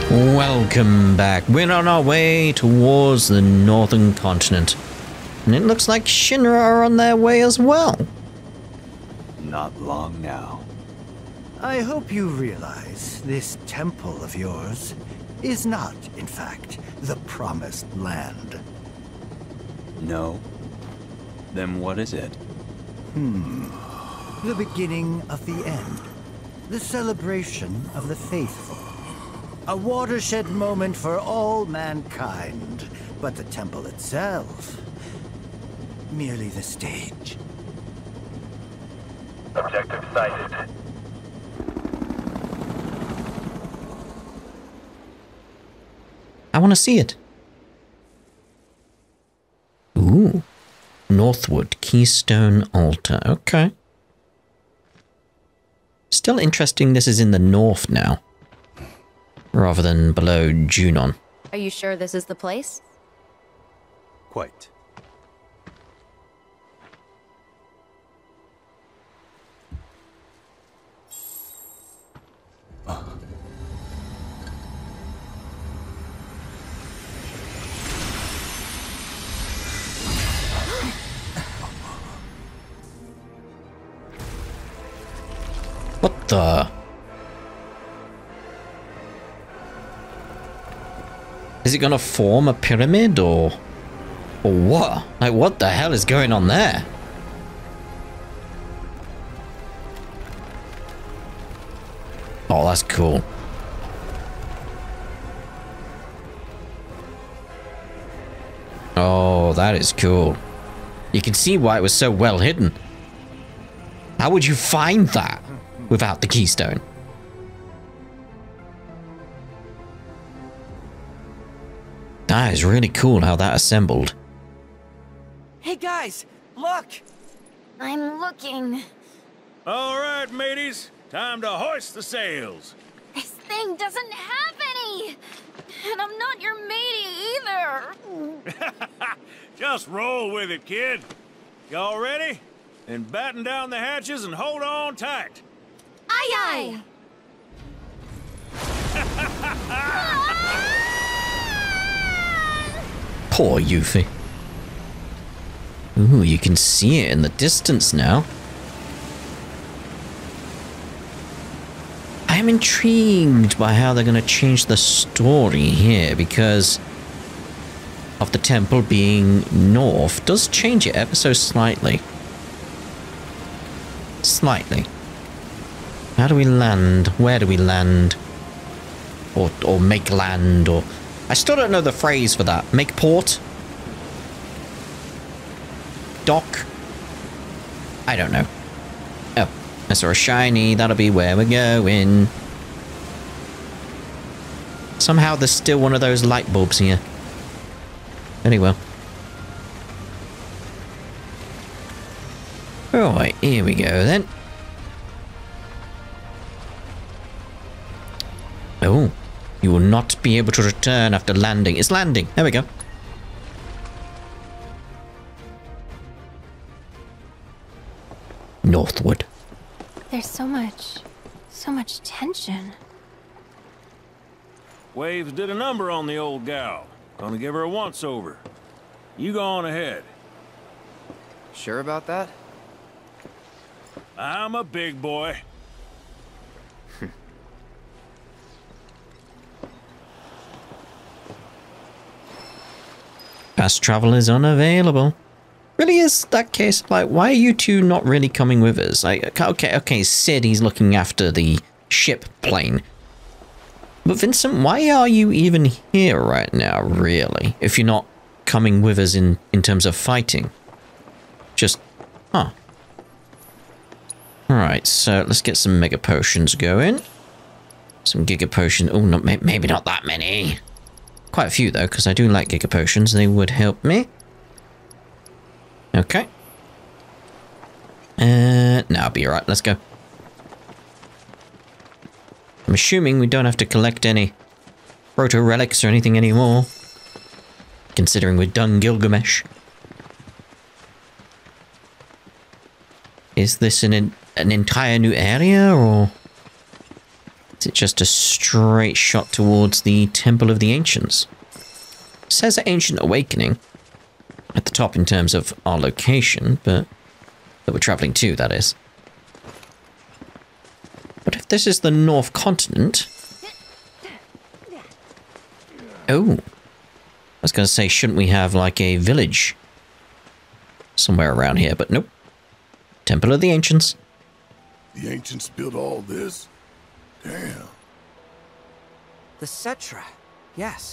Welcome back. We're on our way towards the northern continent. And it looks like Shinra are on their way as well. Not long now. I hope you realize this temple of yours is not, in fact, the promised land. No. Then what is it? The beginning of the end. The celebration of the faithful. A watershed moment for all mankind. But the temple itself, merely the stage. Objective sighted. I want to see it. Ooh. Northwood Keystone Altar. Okay. Still interesting this is in the north now, rather than below Junon. Are you sure this is the place? Quite. What the? Is it gonna form a pyramid or what? Like, what the hell is going on there? Oh, that's cool. Oh, that is cool. You can see why it was so well hidden. How would you find that without the keystone? That is really cool how that assembled. Hey guys, look! I'm looking. All right, mateys. Time to hoist the sails. This thing doesn't have any! And I'm not your matey either! Just roll with it, kid. Y'all ready? Then batten down the hatches and hold on tight. Aye Poor Yuffie. Ooh, you can see it in the distance now. I am intrigued by how they're going to change the story here, because of the temple being north does change it ever so slightly. Slightly. How do we land? Where do we land? Or make land, or... I still don't know the phrase for that. Make port? Dock? I don't know. Oh, I saw a shiny. That'll be where we're going. Somehow there's still one of those light bulbs here. Very well. Alright, here we go then. Oh, you will not be able to return after landing. It's landing. There we go. Northwood. There's so much tension. Waves did a number on the old gal. Gonna give her a once-over. You go on ahead. Sure about that? I'm a big boy. Fast travel is unavailable. Really is that case? Like, why are you two not really coming with us? Like, okay, Sid, he's looking after the ship plane. But Vincent, why are you even here right now, really? If you're not coming with us in terms of fighting? Just, huh. Alright, so let's get some mega potions going. Some giga potions. Oh, maybe not that many. Quite a few, though, because I do like giga potions. They would help me. Okay. No, I'll be alright. Let's go. I'm assuming we don't have to collect any proto-relics or anything anymore, considering we've done Gilgamesh. Is this an entire new area, or...? Is it just a straight shot towards the Temple of the Ancients? It says Ancient Awakening at the top in terms of our location, but that we're traveling to, that is. But if this is the North Continent... Oh. I was going to say, shouldn't we have like a village somewhere around here, but nope. Temple of the Ancients. The Ancients built all this? Damn. The Cetra, yes.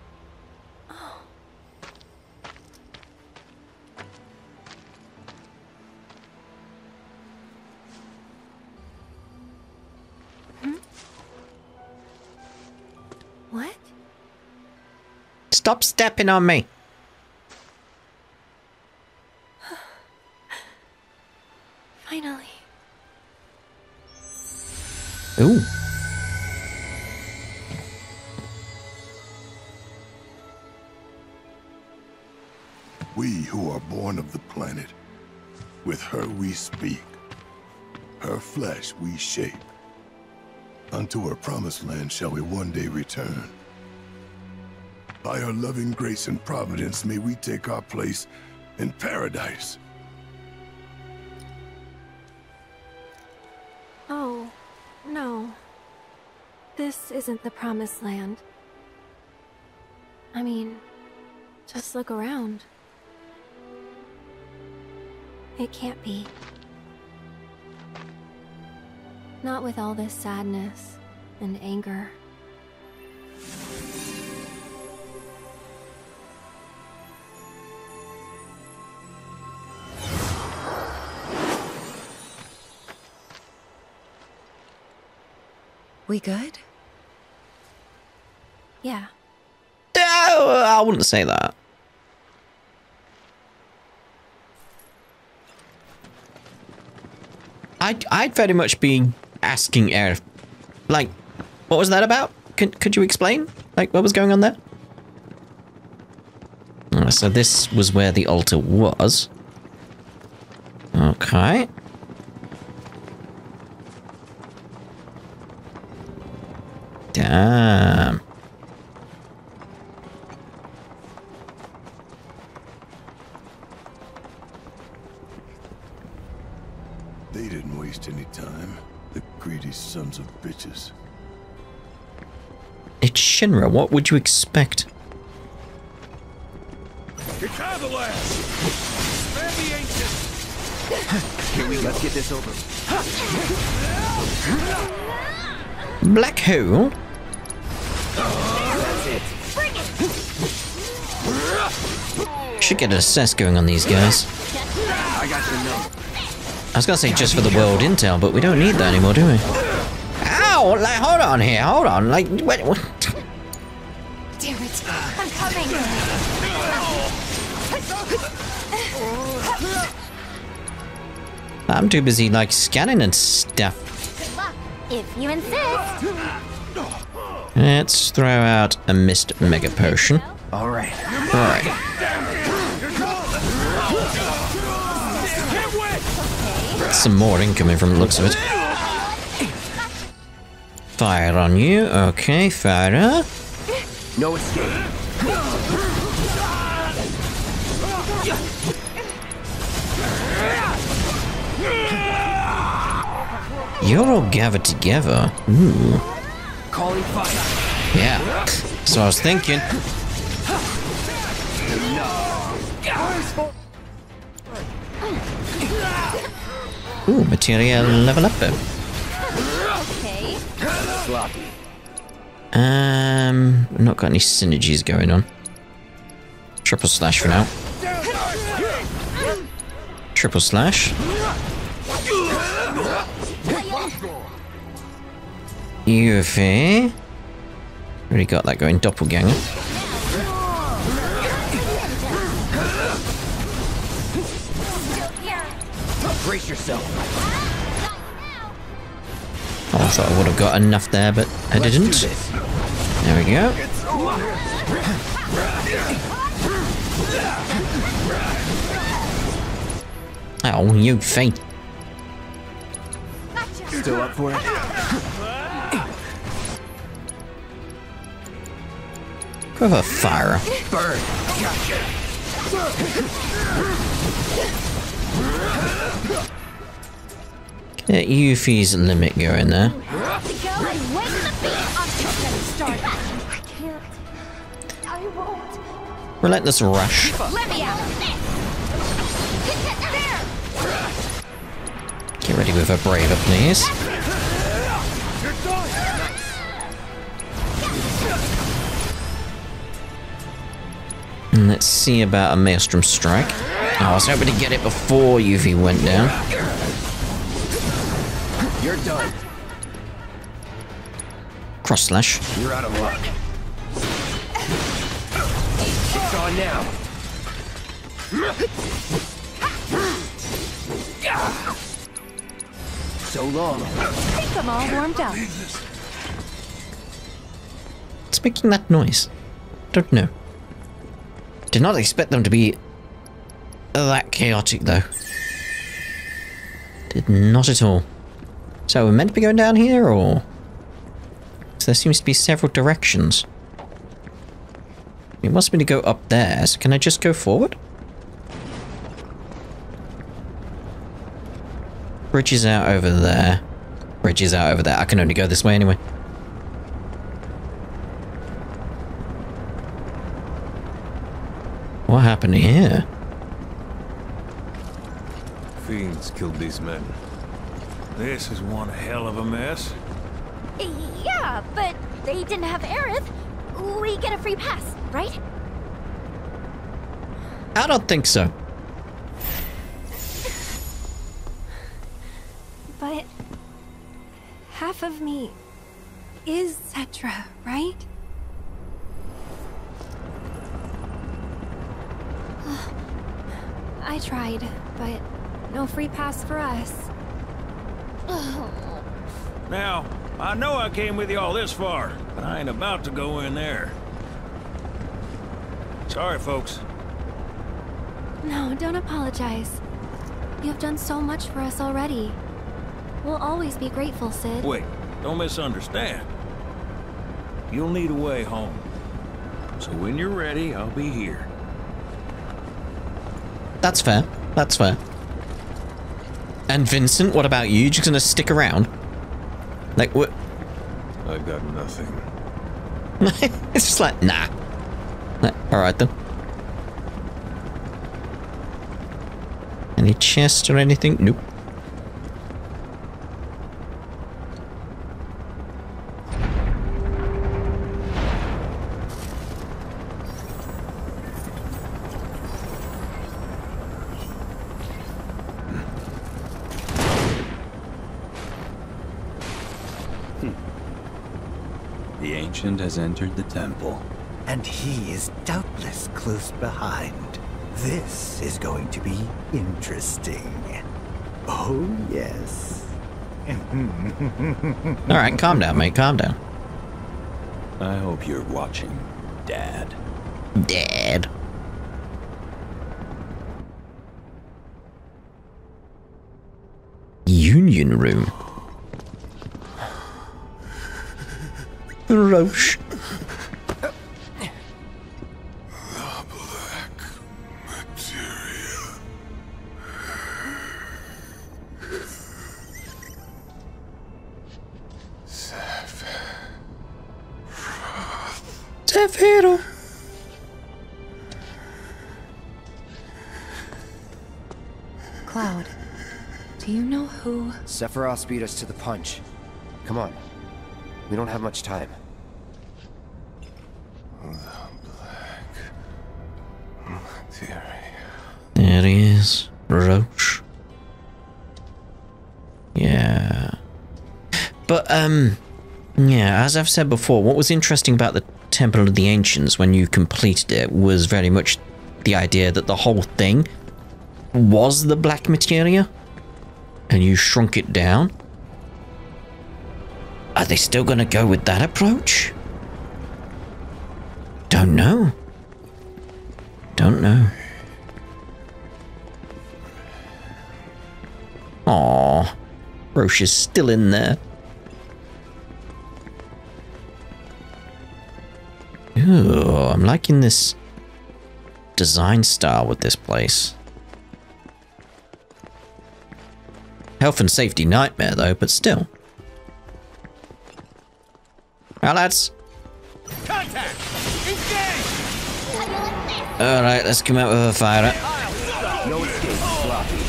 What? Stop stepping on me. Finally. Ooh. We who are born of the planet, with her we speak, her flesh we shape. Unto her promised land shall we one day return. By her loving grace and providence may we take our place in paradise. Oh, no. This isn't the promised land. I mean, just look around. It can't be. Not with all this sadness and anger. We good? Yeah. I wouldn't say that. I'd very much be asking Aerith, like, what was that about? Could you explain? Like, what was going on there? So this was where the altar was. Okay. Damn. They didn't waste any time. The greedy sons of bitches. It's Shinra. What would you expect? Get Avalanche! Spare the Ancient! Here we go. Let's get this over. Black hole? That's it. Should get an assess going on these guys. I got your number. I was gonna say just for the world intel, but we don't need that anymore, do we? Ow! Like, hold on here, hold on. Like, what? Damn it. I'm coming. I'm too busy, like, scanning and stuff. Good luck, if you insist. Let's throw out a mist mega potion. All right. Alright. Some more incoming from the looks of it. Fire on you. Okay, fire. No escape. You're all gathered together. Ooh. Calling fire. Yeah. So I was thinking. Ooh, Materia level up. Okay. Sloppy. Not got any synergies going on. Triple slash for now. Triple slash. UFA. Already got that going. Doppelganger. Brace yourself. Oh, I thought I would have got enough there, but I didn't. There we go. Oh, you faint. Still up for it? With a fire. Burn. Gotcha. Get Yuffie's limit going there. Go and wake the beast until it starts. I can't. I won't. Relentless rush. Let me out. There. Get ready with a braver, please. And let's see about a Maelstrom Strike. Oh, I was hoping to get it before Yuffie went down. You're done. Cross slash. You're out of luck. It's on now. So long. I think I'm all warmed up. It's making that noise. Don't know. Did not expect them to be that chaotic, though. Did not at all. So we're meant to be going down here, or? So there seems to be several directions. It wants me to go up there, so can I just go forward? Bridge is out over there. Bridge is out over there. I can only go this way anyway. What happened here? Fiends killed these men. This is one hell of a mess. Yeah, but they didn't have Aerith. We get a free pass, right? I don't think so. But half of me is Cetra, right? I tried, but no free pass for us. Now, I know I came with you all this far, but I ain't about to go in there. Sorry, folks. No, don't apologize. You've done so much for us already. We'll always be grateful, Sid. Wait, don't misunderstand. You'll need a way home. So when you're ready, I'll be here. That's fair. That's fair. And Vincent, what about you? Just gonna stick around? Like, what? I got nothing. It's just like, nah. Alright then. Any chest or anything? Nope. The Ancient has entered the temple. And he is doubtless close behind. This is going to be interesting. Oh, yes. Alright, calm down, mate. Calm down. I hope you're watching, Dad. Dad. Union room. Roche. The Black Materia. Zephyro. Cloud, do you know who? Sephiroth beat us to the punch. Come on. We don't have much time. There he is. Roche. Yeah. But, yeah, as I've said before, what was interesting about the Temple of the Ancients when you completed it was very much the idea that the whole thing was the Black Materia, and you shrunk it down. Are they still gonna go with that approach? Don't know. Don't know. Aww. Roche is still in there. Ooh, I'm liking this design style with this place. Health and safety nightmare though, but still. Alright, lads. Contact! Engage! Alright, let's come out with a fire. No escape, sloppy.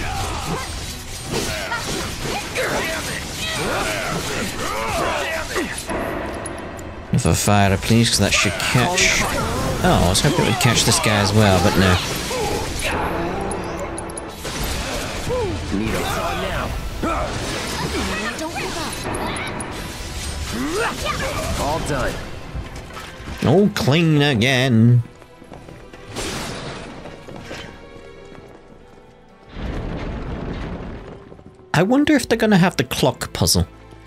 With a fire, please, because that should catch. Oh, I was hoping it would catch this guy as well, but no. All done. Oh, clean again. I wonder if they're going to have the clock puzzle.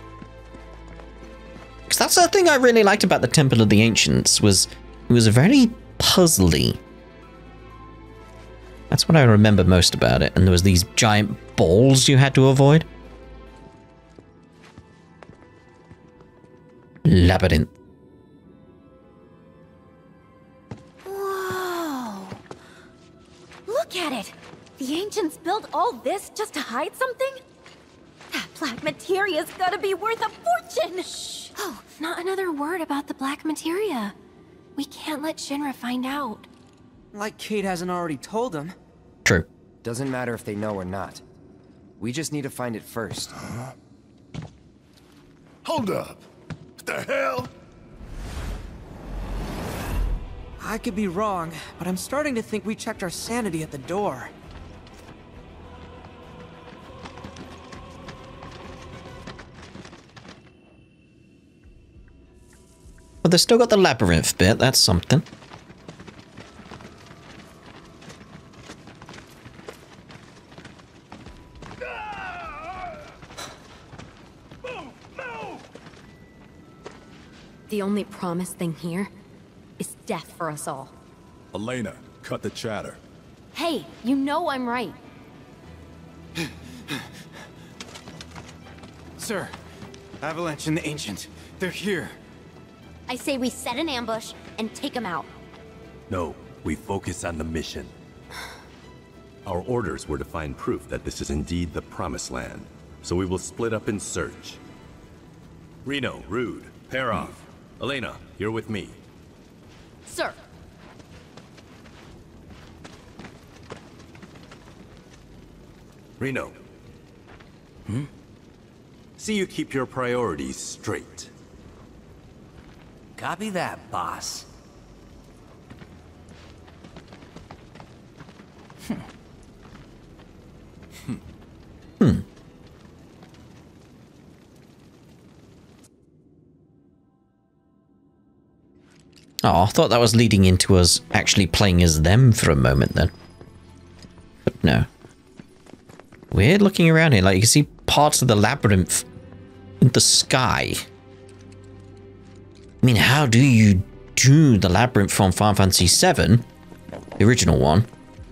Because that's the thing I really liked about the Temple of the Ancients, was it was very puzzly. That's what I remember most about it. And there was these giant balls you had to avoid. Labyrinth. Whoa! Look at it! The ancients built all this just to hide something? That Black Materia's gotta be worth a fortune! Shh! Oh, not another word about the Black Materia. We can't let Shinra find out. Like Kate hasn't already told him. True. Doesn't matter if they know or not. We just need to find it first. Hold up. What the hell? I could be wrong, but I'm starting to think we checked our sanity at the door. Well, they've still got the labyrinth bit, that's something. The only promised thing here is death for us all. Elena, cut the chatter. Hey, you know I'm right. Sir, Avalanche and the Ancient, they're here. I say we set an ambush and take them out. No, we focus on the mission. Our orders were to find proof that this is indeed the Promised Land, so we will split up and search. Reno, Rude, pair off. Elena, you're with me. Sir. Reno. See you keep your priorities straight. Copy that, boss. Oh, I thought that was leading into us actually playing as them for a moment then. But no. Weird looking around here. Like, you can see parts of the labyrinth in the sky. I mean, how do you do the labyrinth from Final Fantasy VII? The original one.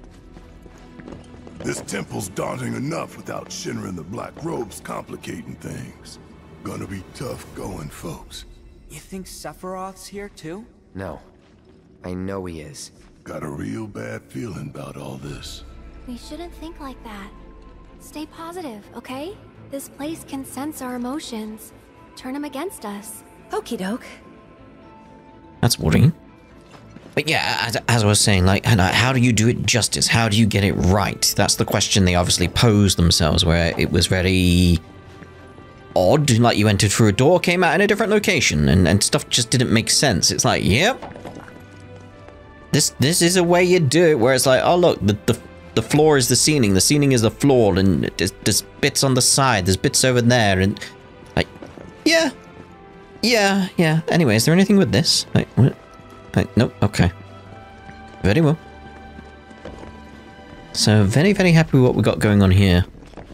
This temple's daunting enough without Shinra and the Black Robes complicating things. Gonna be tough going, folks. You think Sephiroth's here too? No. I know he is. Got a real bad feeling about all this. We shouldn't think like that. Stay positive, okay? This place can sense our emotions. Turn them against us. Okie doke. That's worrying. But yeah, as I was saying, like, how do you do it justice? How do you get it right? That's the question they obviously posed themselves, where it was very odd. Like, you entered through a door, came out in a different location, and stuff just didn't make sense. It's like, yep. This is a way you do it, where it's like, oh look, the floor is the ceiling is the floor, and there's bits on the side, there's bits over there, and like, yeah. Anyway, is there anything with this? Like, what? Like, nope. Okay. Very well. So very, very happy with what we got going on here.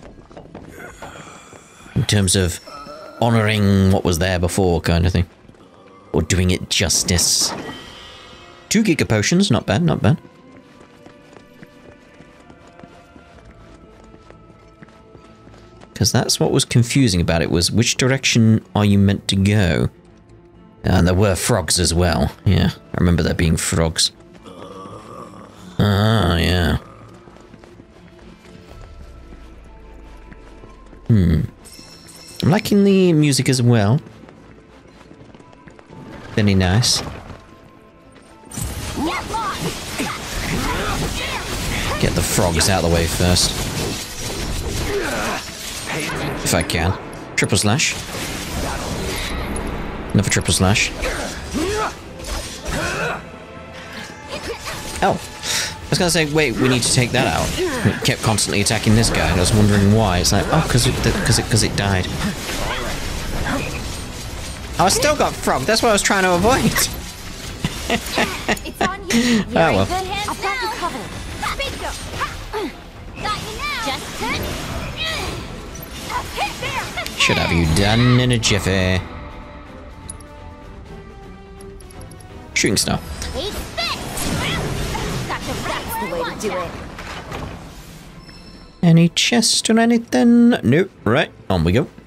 In terms of honouring what was there before, kind of thing. Or doing it justice. 2 Giga Potions, not bad, not bad. Because that's what was confusing about it, was which direction are you meant to go? And there were frogs as well. Yeah, I remember there being frogs. Ah, yeah. I'm liking the music as well. Very nice. Get the frogs out of the way first. If I can. Triple slash. Another triple slash. Oh. I was gonna say, wait, we need to take that out. It kept constantly attacking this guy, and I was wondering why. It's like, oh, because it died. Oh, I still got frog. That's what I was trying to avoid. It's on you. Oh, well. Good hands I've got you covered. Bingo. Got you now. Just hit there. Should have you done in a jiffy. Shooting star. That's the way to do it. Any chest or anything? Nope. Right, on we go.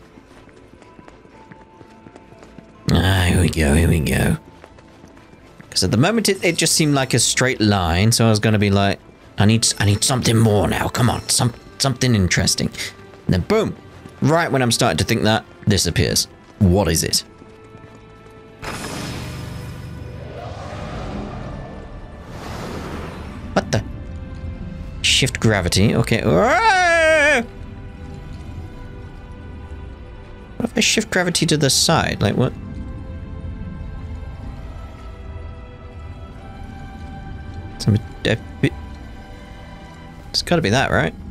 Ah, here we go, here we go. Because at the moment it just seemed like a straight line, so I was going to be like, I need something more now. Come on, something interesting. And then boom, right when I'm starting to think that, this appears. What is it? What the? Shift gravity. Okay. What if I shift gravity to the side? Like what? It's gotta be that, right?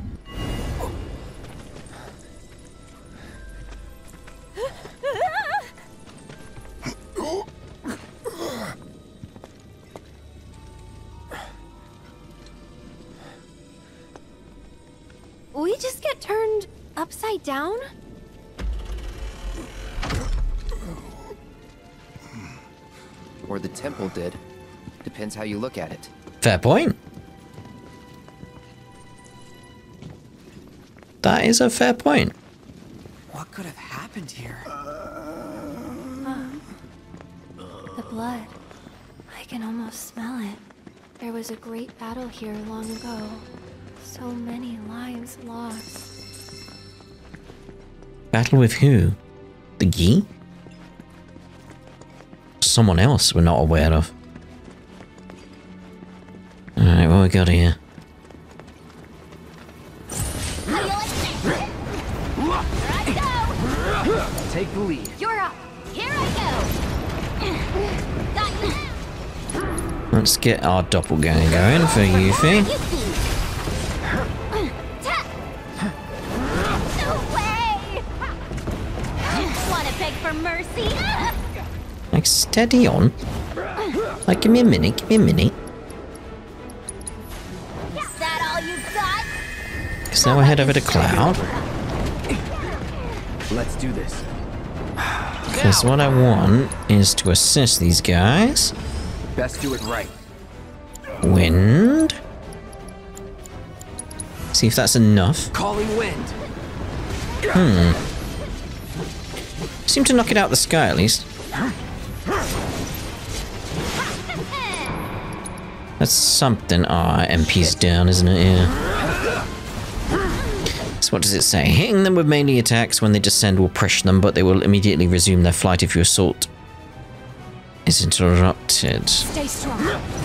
We just get turned upside down? Or the temple did. Depends how you look at it. Fair point. That is a fair point. What could have happened here? The blood. I can almost smell it. There was a great battle here long ago. So many lives lost. Battle with who? The Gi? Someone else we're not aware of. Alright, what we got here? Take the lead. You're up. Here I go. Got you now. Let's get our doppelganger going for Yuffie. No way. Wanna beg for mercy? Like, steady on. Like, give me a minute, give me a minute. Is that all you got? Because now we're head over to Cloud. Let's do this. Because what I want is to assist these guys. Best do it right. Wind. See if that's enough. Calling wind. Seem to knock it out of the sky at least. That's something. Ah, MP's down, isn't it? Yeah. So what does it say? Hitting them with melee attacks when they descend will pressure them, but they will immediately resume their flight if your assault is interrupted. Stay strong.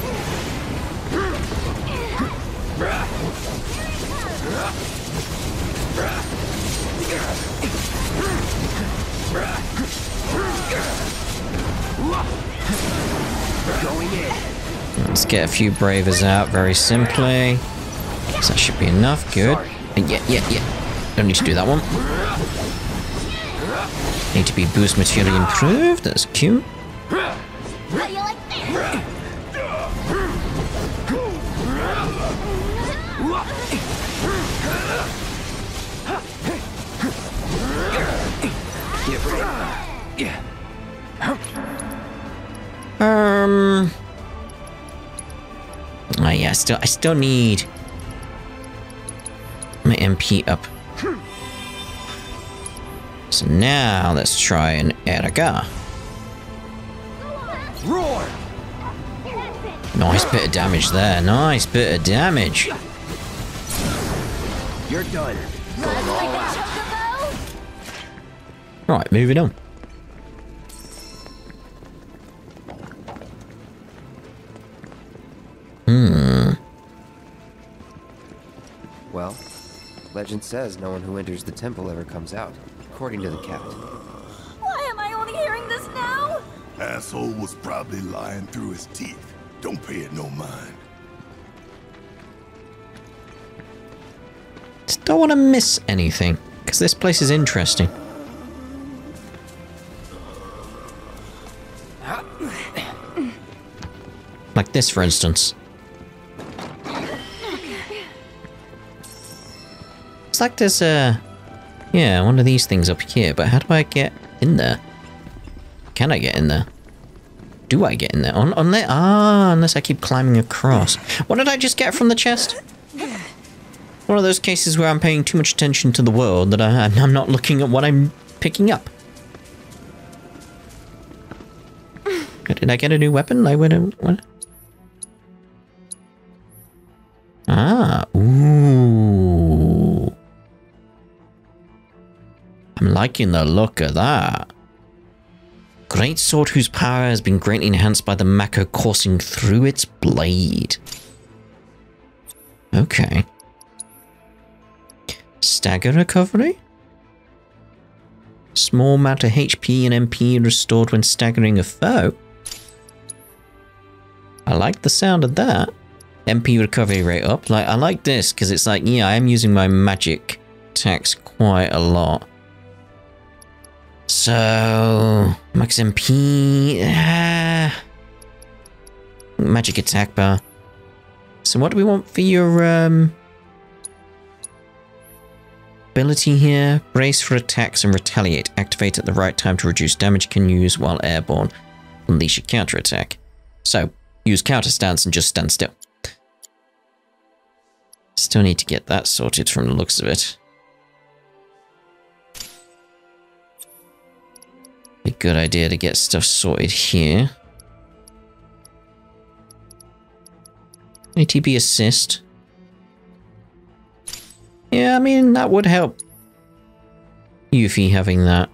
Going in. Let's get a few bravers out very simply. So that should be enough. Good. Yeah. Don't need to do that one. Need to be boost material improved. That's cute. How do you like this? Oh yeah, I still need my MP up. So now let's try an Erga. Roar! Nice bit of damage there. Nice bit of damage. You're done. Right, moving on. Well, legend says no one who enters the temple ever comes out, according to the cat. Why am I only hearing this now? Asshole was probably lying through his teeth. Don't pay it no mind. Just don't want to miss anything, because this place is interesting. Like this, for instance. It's like there's a... yeah, one of these things up here, but how do I get in there? Can I get in there? Do I get in there? Unless I keep climbing across. What did I just get from the chest? One of those cases where I'm paying too much attention to the world that I'm not looking at what I'm picking up. Did I get a new weapon? What? Ah, ooh. I'm liking the look of that. Great sword whose power has been greatly enhanced by the Mako coursing through its blade. Okay. Stagger recovery? Small amount of HP and MP restored when staggering a foe. I like the sound of that. MP recovery rate up. Like, I like this because it's like, yeah, I am using my magic attacks quite a lot. So, max MP, magic attack bar. So what do we want for your ability here? Brace for attacks and retaliate. Activate at the right time to reduce damage you can use while airborne. Unleash a counter attack. So, use counter stance and just stand still. Still need to get that sorted from the looks of it. A good idea to get stuff sorted here. ATB assist. Yeah, I mean, that would help. Yuffie having that.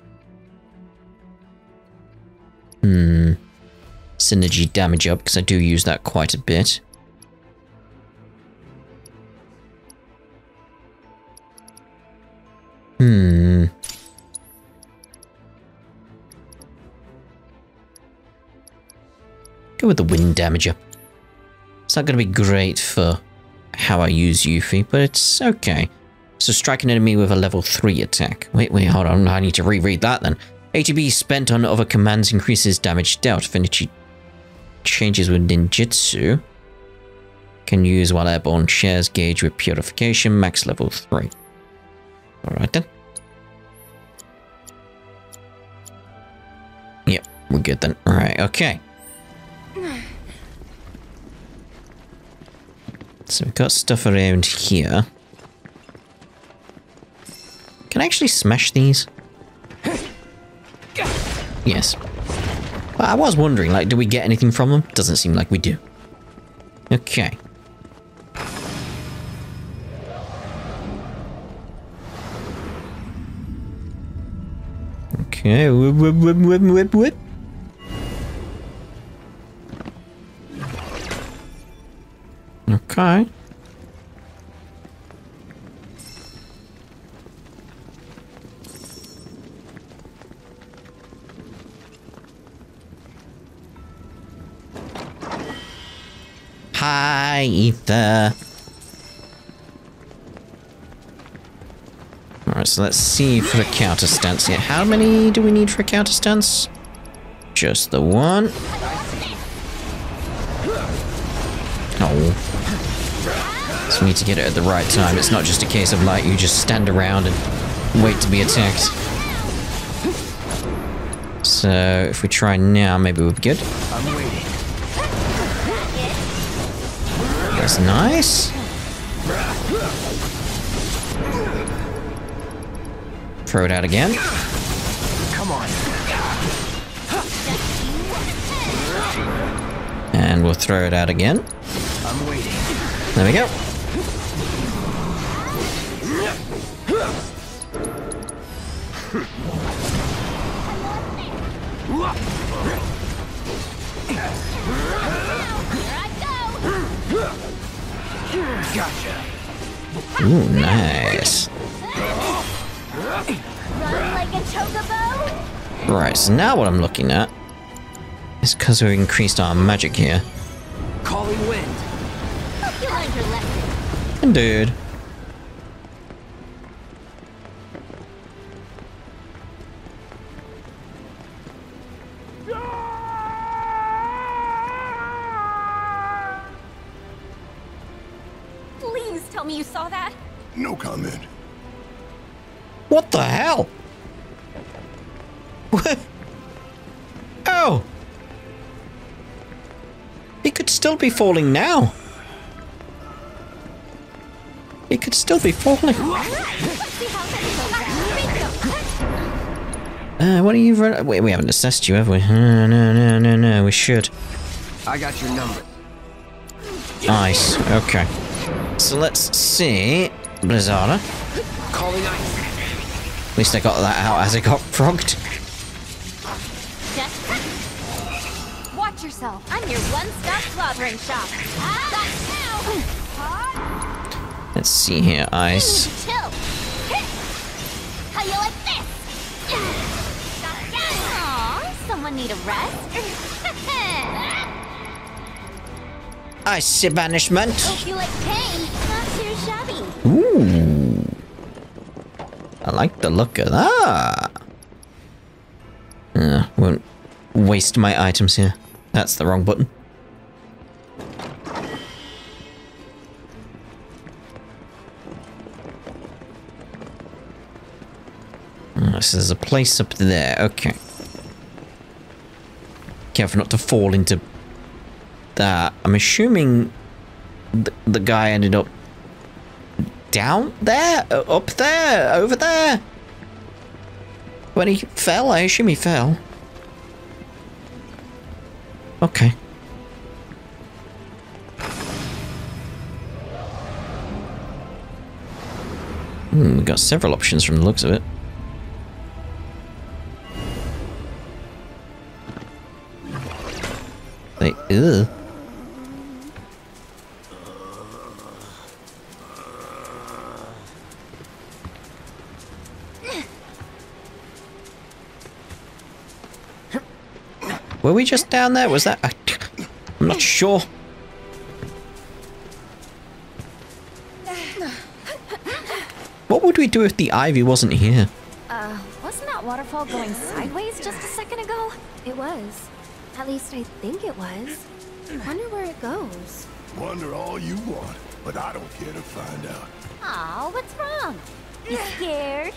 Synergy damage up, because I do use that quite a bit. Go with the wind damage up. It's not going to be great for how I use Yuffie, but it's okay. So strike an enemy with a level 3 attack. Wait, hold on. I need to reread that then. ATB spent on other commands increases damage dealt. Affinity changes with ninjutsu. Can use while airborne. Shares gauge with purification. Max level 3. Alright then. Yep, we're good then. Alright, okay. So we've got stuff around here. Can I actually smash these? Yes. But I was wondering, like, do we get anything from them? Doesn't seem like we do. Okay. Okay, whip. Okay. Hi, Ether. Alright, so let's see for a counter stance here. How many do we need for a counter stance? Just the one. Oh. So we need to get it at the right time. It's not just a case of like you just stand around and wait to be attacked. So if we try now, maybe we'll be good. I'm waiting. That's nice. Throw it out again. Come on. And we'll throw it out again. I'm waiting. There we go. Gotcha. Ooh, nice. Run like a chocobo? Right, so now what I'm looking at is because we've increased our magic here. Calling wind. Hope you learned your lesson. Indeed. Please tell me you saw that. No comment. What the hell? What? Oh! He could still be falling now. He could still be falling. What are you running? Wait, we haven't assessed you, have we? No, we should. I got your number. Nice, okay. So let's see. Blizzarda. Calling ice. At least I got that out as it got frogged. Watch yourself. I'm your one-stop slaughtering shop. Let's see here, ice. Chill. How you like this? Aw, someone need a rest? Ice banishment. Hope you like pain. Not too shabby. Ooh. I like the look of that. Won't waste my items here. That's the wrong button. So there's a place up there. Okay. Careful not to fall into that. I'm assuming the guy ended up down there? Up there? Over there? When he fell? I assume he fell. Okay. We've got several options from the looks of it. Ugh. Were we just down there? Was that... I'm not sure. What would we do if the ivy wasn't here? Wasn't that waterfall going sideways just a second ago? It was. At least I think it was. Wonder where it goes. Wonder all you want, but I don't care to find out. Aw, what's wrong? You scared?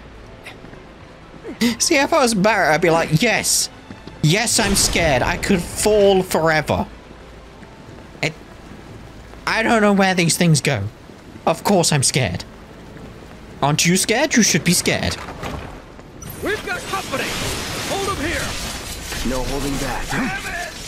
See, if I was Barrett, I'd be like, yes. Yes, I'm scared. I could fall forever. I don't know where these things go. Of course I'm scared. Aren't you scared? You should be scared. We've got company. Hold him here. No holding back.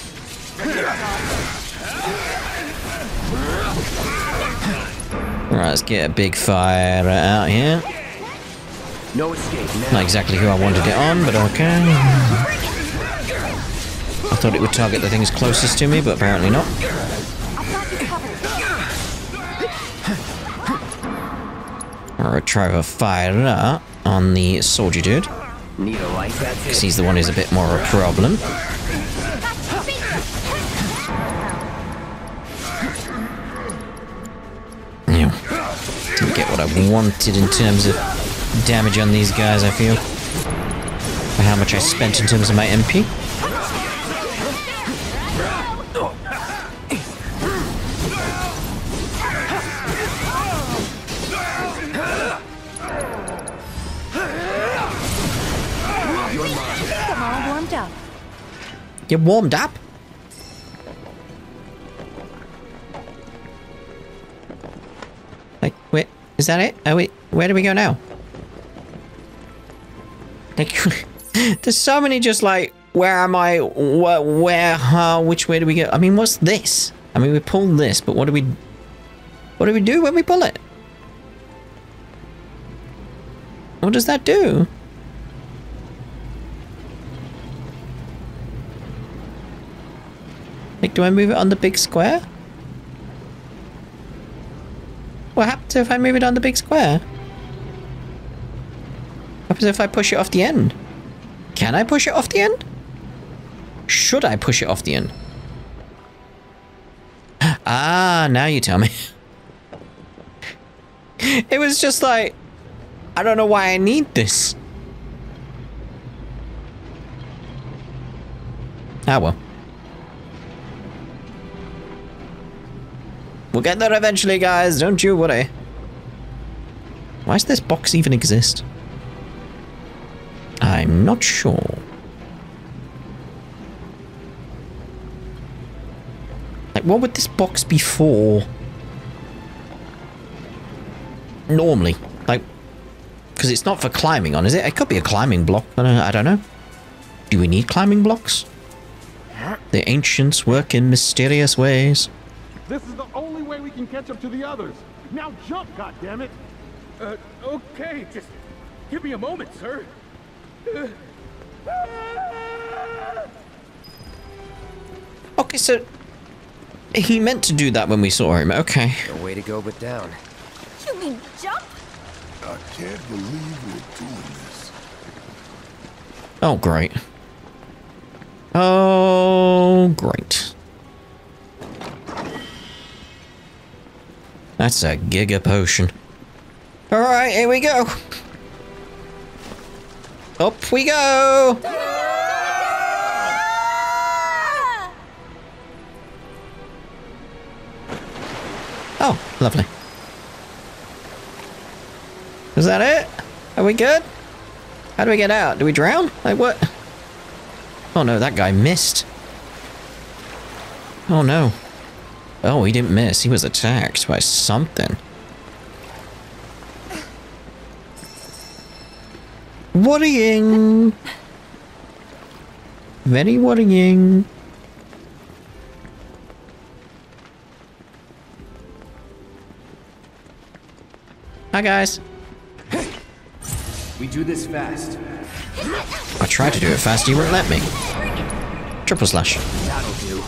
Right, let's get a big fire out here. No escape now. Not exactly who I wanted it on, but okay. I thought it would target the things closest to me, but apparently not. Alright, try to fire that on the soldier dude. Need a light, that's it. Because he's the one who's a bit more of a problem. Yeah. Didn't get what I wanted in terms of damage on these guys, I feel. For how much I spent in terms of my MP. You're warmed up? Like, wait, is that it? Oh, wait, where do we go now? Like, there's so many just, like, Where am I? Where? Which way do we go? I mean, what's this? I mean, we pull this, but what do we do when we pull it? What does that do? Like, do I move it on the big square? What happens if I move it on the big square? What happens if I push it off the end? Can I push it off the end? Should I push it off the end? Ah, now you tell me. It was just like, I don't know why I need this. Ah, well. We'll get there eventually, guys. Don't you worry. Why does this box even exist? I'm not sure. Like, what would this box be for? Normally. Like, because it's not for climbing on, is it? It could be a climbing block, but I don't know. Do we need climbing blocks? The ancients work in mysterious ways. This is the only way we can catch up to the others. Now jump, goddammit! Okay, just give me a moment, sir. Okay, so he meant to do that when we saw him. Okay. No way to go but down. You mean jump? I can't believe we're doing this. Oh, great. Oh, great. That's a giga potion. Alright, here we go. Up we go! Oh, lovely. Is that it? Are we good? How do we get out? Do we drown? Like what? Oh no, that guy missed. Oh no. Oh, he didn't miss. He was attacked by something. Worrying. Very worrying. Hi, guys. We do this fast. I tried to do it fast, you wouldn't let me. Triple slash. That'll do.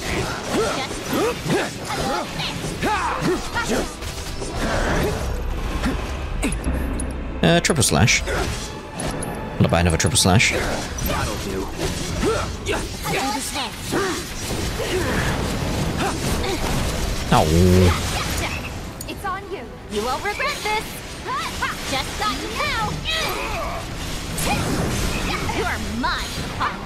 Triple slash. I'll buy another triple slash. That'll do. Oh. It's on you. You won't regret this. Just got you now. You're mine, punk.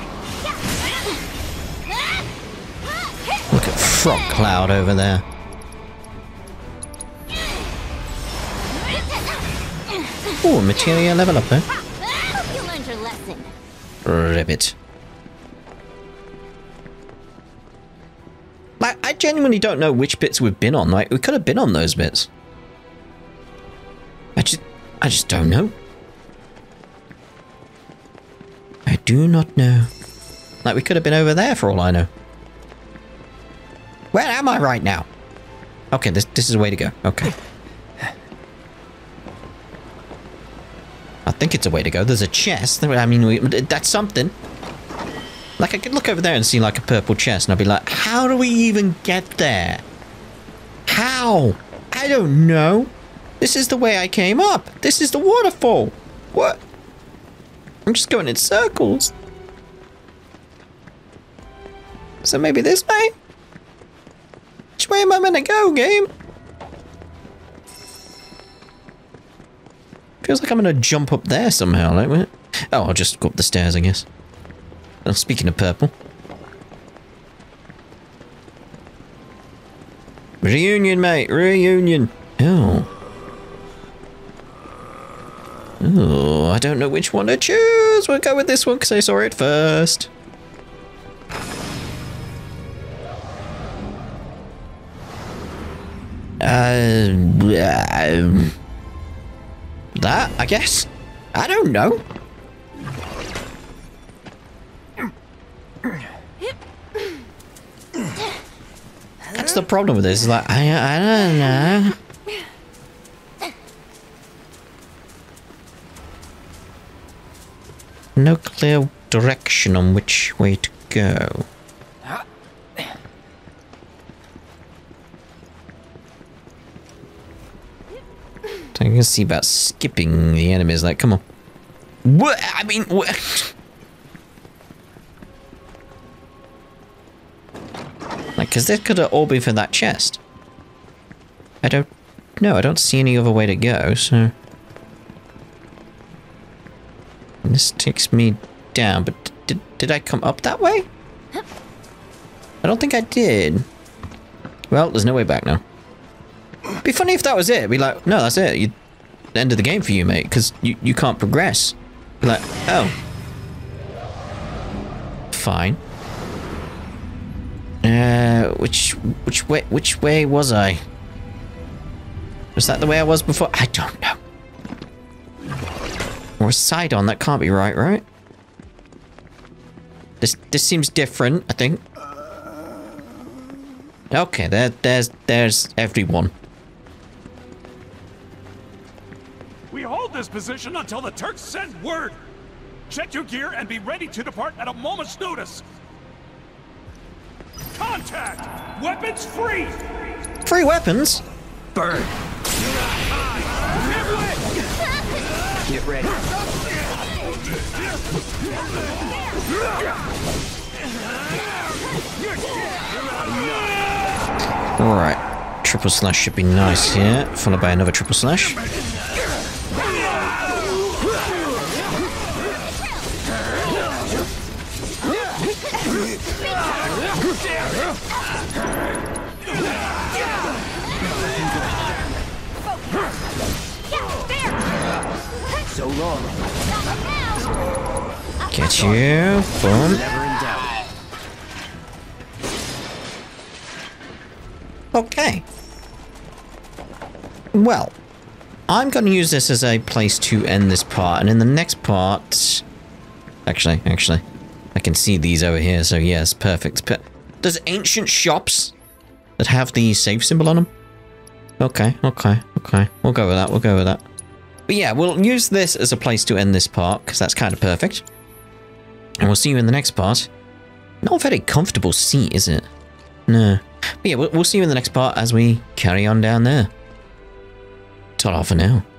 Look at Frog Cloud over there. Oh, Materia level up there. Hope you learned your lesson. Ribbit. Like, I genuinely don't know which bits we've been on. Like, we could have been on those bits. I just don't know. I do not know. Like, we could have been over there for all I know. Where am I right now? Okay, this is the way to go. Okay. I think it's a way to go. There's a chest. I mean, that's something. Like, I could look over there and see, like, a purple chest, and I'd be like, how do we even get there? How? I don't know. This is the way I came up. This is the waterfall. What? I'm just going in circles. So maybe this way? Which way am I meant to go, game? Feels like I'm gonna jump up there somehow, like what? Oh, I'll just go up the stairs, I guess. Oh, speaking of purple. Reunion, mate, reunion. Oh. Oh, I don't know which one to choose. We'll go with this one because I saw it first. That, I guess. I don't know. the problem with this? It's like, I don't know. No clear direction on which way to go. I can see about skipping the enemies. Like, come on. What? I mean, what? Like, because this could have all been for that chest. I don't know. I don't see any other way to go, so... And this takes me down, but did I come up that way? I don't think I did. Well, there's no way back now. It'd be funny if that was it. It'd be like, no, that's it. The end of the game for you, mate, because you can't progress. Be like, oh. Fine. Which way was I? Was that the way I was before? I don't know. Or a side on, that can't be right, right? This seems different, I think. Okay, there's everyone. We hold this position until the Turks send word. Check your gear and be ready to depart at a moment's notice. Contact! Weapons free! Free weapons? Burn! Get ready. Alright. Triple slash should be nice here, followed by another triple slash. So long. Get you. Boom. Okay. Well, I'm going to use this as a place to end this part, and in the next part... Actually, I can see these over here, so yes, perfect. There's ancient shops that have the save symbol on them. Okay. We'll go with that, But yeah, we'll use this as a place to end this part, because that's kind of perfect. And we'll see you in the next part. Not a very comfortable seat, is it? No. But yeah, we'll see you in the next part as we carry on down there. Ta-ra for now.